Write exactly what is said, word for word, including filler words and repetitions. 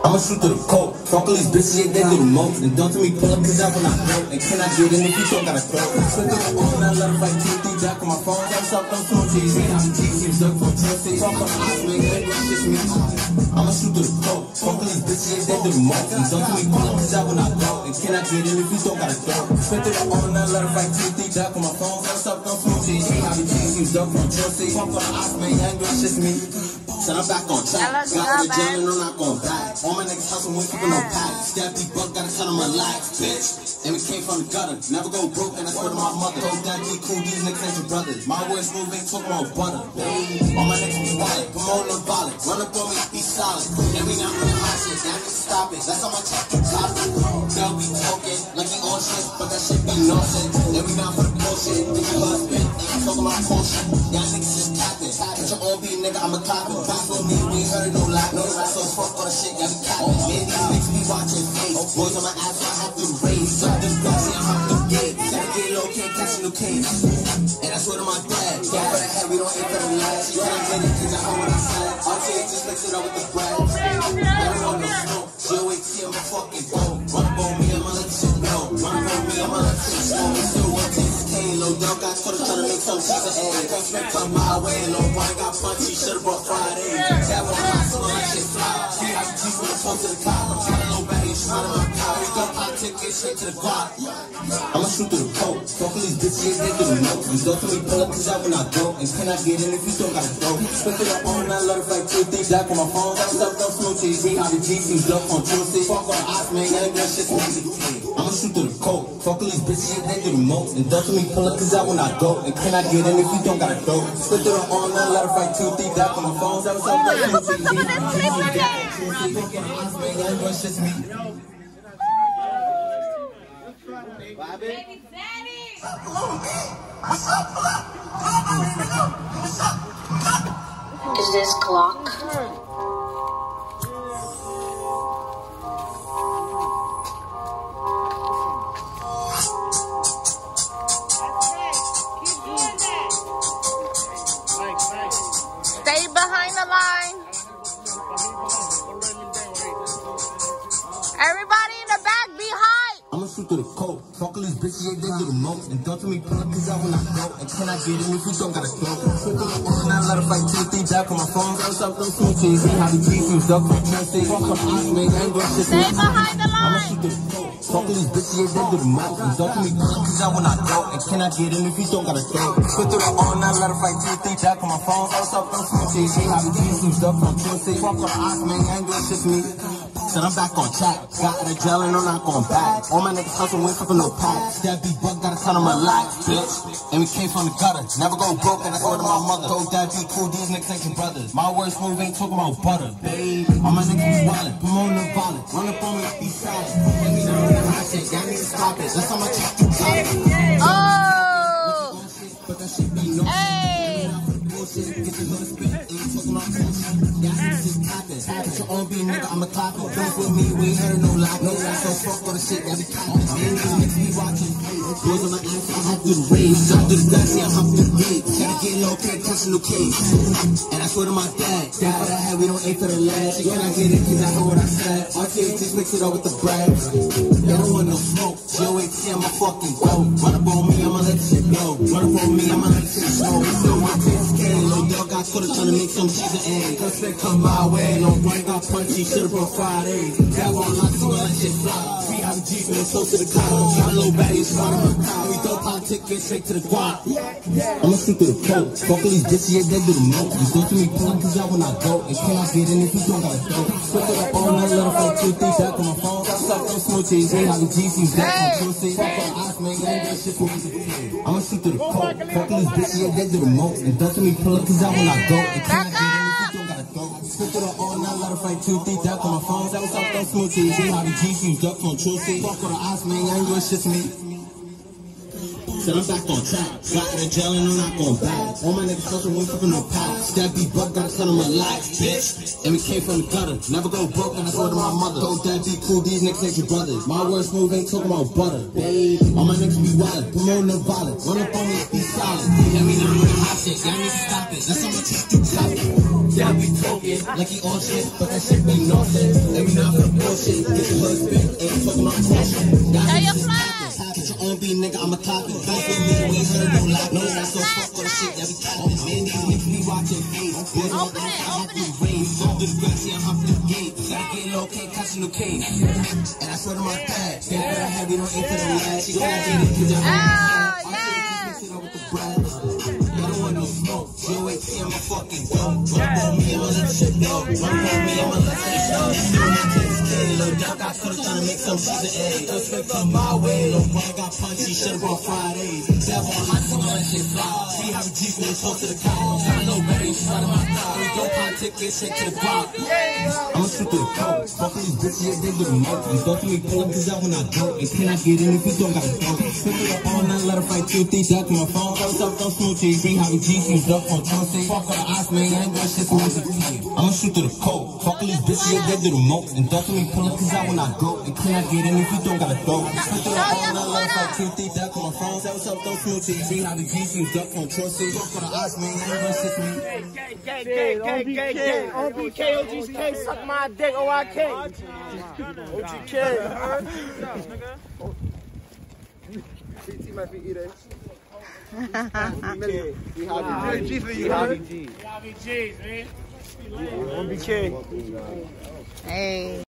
I'ma shoot through the coat. Fuck all these bitches, yeah, they do the most. And don't tell me pull up, cause I will not know. And can I get in if you don't gotta throw? Slip through the phone, I love like two, three, jack on my phone. Got myself on two G's. I'm G C's, look for Chelsea. Fuck on the ice, man, that's just me. I'ma shoot through the coat. Fuck all these bitches, yeah, they do the most. And don't tell me pull up, cause I will not know. And can I get in if you don't gotta throw? Slip through the phone, I love like two, three, jack on my phone. Got myself on two G's. I'm G C's, look for Chelsea. Fuck on the ice, man, that's just me. Said I'm back on track. Got out of jail and I'm not going back. All my niggas hustle, we keepin' no pack. Stab deep buck, gotta cut on my life, bitch. And we came from the gutter. Never go broke, and that's word of my mother. Don't that be cool, these niggas ain't your brothers. My words move, ain't talking about butter. All my niggas be wild, promoting the wallet. Run up on me, be solid. And we not running hot shit, now just stop it. That's how my check can top it. They'll be talking like they all shit, but that shit be nonsense. And we not for the bullshit. Think you husband, ain't talking about bullshit. Y'all niggas just capping. Put your own beat, nigga, I'm a copper. Back on me, we ain't heard no lie. No lie, so fuck all the shit, y'all be capping. Man, these niggas be watching face. Boys on my ass, I have to raise. Up this boxy, I have to get. Gotta get low, can't catch no case. And that's word of my dad. Go for the head, we don't aim for the last. You can't get it, cause I know what I said. R T A just mix it up with the bread. I don't want no smoke. G O A T, I'm a fucking dope. Run up on me, I'ma let shit know. Run up on me, I'ma let shit smoke. We still want Texas cane. Low dog got quarter trying to make some cheese and egg. Don't spend come my way. Low boy got punchy, should've brought fried eggs. That one hot, so that shit fly. Three I G when I come to the car. I'm trying to low back, ain't trying to my car. We gon' pop ticket straight to the block. I'ma shoot through the coat. Fuck all these bitches, they do the most. And don't tell me pull up, cause I will not go. And can I get in if you don't gotta throw? Spit through the phone, I love it like two, three, jack on my phone. Got myself no smoochies. We how the G C's look on Tuesday. Fuck all the eyes, man, I ain't got shit for me. I'ma shoot through the coat. Fuck all these bitches, they do the most. And don't tell me pull up, cause I will not go. And can I get in if you don't gotta throw? Spit through the phone, I love it like two, three, jack on my phone. Got myself no smoochies. We how the G C's look on Tuesday. Fuck all the eyes, man, I ain't got shit for me. Baby Daddy! Is this clock? Stay behind the line. Everybody in the back, be high. I'ma shoot through the coat. Fuck all these bitches, yeah, they do the most. And don't tell me pull up, cause I will not go. And can I get in if you don't gotta throw? Slip through the phone, I let it like two, three, jack on my phone. Got myself no smoochies. See how the G C's duck on Tuesday. Fuck all the eyes, man, I ain't got shit. Stay behind the line. I'ma shoot through the coat. Fuck all these bitches, yeah, they do the most. And don't tell me pull up, cause I will not go. And can I get in if you don't gotta throw? Slip through the phone, I let it like two, three, jack on my phone. Got myself no smoochies. See how the G C's duck on Tuesday. Fuck all the eyes, man, I ain't got shit for me. Said I'm back on track. Got out of jail and I'm not going back. All my niggas hustle, went for no pack. That beat buck, gotta cut on my life, bitch. And we came from the gutter. Never go broke, and that's word of my mother. Told that be cool, these niggas ain't your brothers. My words move, ain't talking about butter, babe. All my niggas be wildin', promoting the violence. Run up on me, be silent. Let me know the hot shit, y'all need to stop it. That's how my check you got it. Oh! But that shit be no Hey! bullshit. Get your little spit, ain't talking about bullshit. Y'all just capping. Put your own beat, nigga, I'm a copper. Don't with me, we ain't heard no lie. No lie, so fuck all the shit, y'all be capping. Man, these niggas be watching. Boys on my ass, I have to raise. Up to the dusty, I have to dig. Gotta get low, can't catch no case. And that's word of my dad. Dad for the head, we don't aim for the last. You cannot get it, cause I know what I said. R T A just mix it up with the bread. They don't want no smoke. G O A T, I'm a fucking dope. Run up on me, I'ma let shit go. Run up on me, I'ma let shit slow. We still want Texas cane. Low dog got quarter trying to make some cheese and eggs. Cause they come my way. Low boy got punchy, should've brought fried eggs. That one lock, so I let shit fly. Free out of G, man, so to the car. Got a low baddie, it's front of my car. We throw pop ticket straight to the guap. I'ma shoot through the coat. Fuck all these bitches, yeah, they do the most. You don't tell me pull up, cause I will not go. And can I get in if you don't gotta throw? Slip through the phone, I let it like two, three, jack on my phone. Got stuff no smoochies. See how the G C's back on Tuesday. Fuck all the eyes, man, I ain't got shit for me. I'ma shoot through the coat. Fuck all these bitches, yeah, they do the most. And don't tell me pull up, cause I will not go. And can I get in if you don't gotta throw? Slip through the phone, I let it like two, three, jack on my phone. Got stuff no smoochies. See how the G C's duck on Tuesday. Fuck all the eyes, man, I ain't got shit for me. Said I'm back on track. Got out of jail and I'm not going back. All my niggas hustle, went for no pack. That beat buck, gotta cut on my life, bitch. And we came from the gutter. Never go broke, and that's word of my mother. Told that be cool, these niggas ain't your brothers. My words move, ain't talking about butter, babe. All my niggas be wild, promoting the violence. Run up on me, be solid. Let me know the hot shit, y'all need to stop it. That's how my check you got it. Yeah, we talking like he on shit, but that shit be nonsense. Every night for the bullshit, get your hood spit, ain't fucking on bullshit. Tell your flag. Get your own beat, nigga, I'm a copy. Don't feel me, we ain't heard no lie. No, that's so fuck with the shit that we talking. Man, these niggas be watching face. Open it, open it. Off the scratchy, I'm off the gate. Gotta get low, can't catch no case. And I swear to my dad, can't put a heavy, don't eat for the last. She can't get it, cause Oh, I'm yeah. with the brand. I don't want no smoke. Yo, wait, see, I'm a fucking dope. Run on me, I'ma let shit go. Run on me, I'ma let that show. Little dog got could've trying to make some season eggs. Don't expect come my way. Little boy got punchy, should've brought Fridays. Devil on my tongue, let shit fly. See how the G's when they talk to the cow. I know better, you front of my car. We don't pop ticket, shit to the block. I'ma shoot through the coat. Fuck these bitches, yeah, they do the most. These don't me pull up, cause out when I go. And can I get in if you don't got a dope? Spit it up all night, let her fight two, three, shot to my phone. What's up, don't smooth cheese. See how the G's used up on Tuesday. Fuck all the eyes, man, I ain't got shit to music. I'ma shoot through the coat. Fuck these bitches, yeah, they do the most. And don't me pull up, cause out when I go. And can I get in if you don't got a dope? Spit it up all night, let her fight two, three, shot to my phone. What's up, don't smooth cheese. See how the G's used up on Tuesday. Fuck all the eyes, man, I ain't got shit to me. Gang, gang, gang, gang, gang. O B K, O G K, suck my dick, O I K. O G K. C T might be eating. G for you, G. G, man. O B K. Hey.